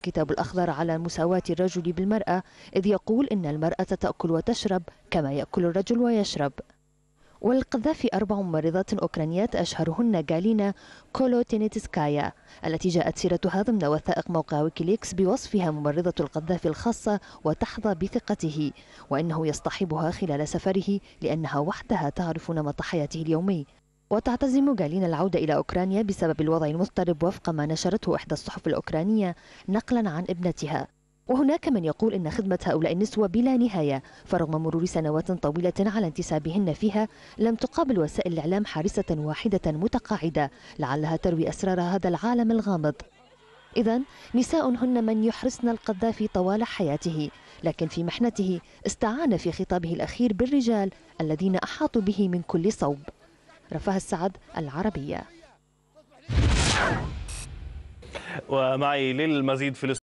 الكتاب الأخضر على مساواة الرجل بالمرأة، إذ يقول إن المرأة تأكل وتشرب كما يأكل الرجل ويشرب. والقذافي 4 ممرضات أوكرانيات أشهرهن غالينا كولوتينيتسكايا التي جاءت سيرتها ضمن وثائق موقع ويكيليكس بوصفها ممرضة القذافي الخاصة وتحظى بثقته، وإنه يصطحبها خلال سفره لأنها وحدها تعرف نمط حياته اليومي. وتعتزم غالينا العودة إلى أوكرانيا بسبب الوضع المضطرب وفق ما نشرته إحدى الصحف الأوكرانية نقلا عن ابنتها. وهناك من يقول إن خدمة هؤلاء النسوة بلا نهاية، فرغم مرور سنوات طويلة على انتسابهن فيها لم تقابل وسائل الإعلام حارسة واحدة متقاعدة لعلها تروي أسرار هذا العالم الغامض. إذن نساء هن من يحرسن القذافي طوال حياته، لكن في محنته استعان في خطابه الأخير بالرجال الذين أحاطوا به من كل صوب. رفاه السعد، العربية. ومعي للمزيد في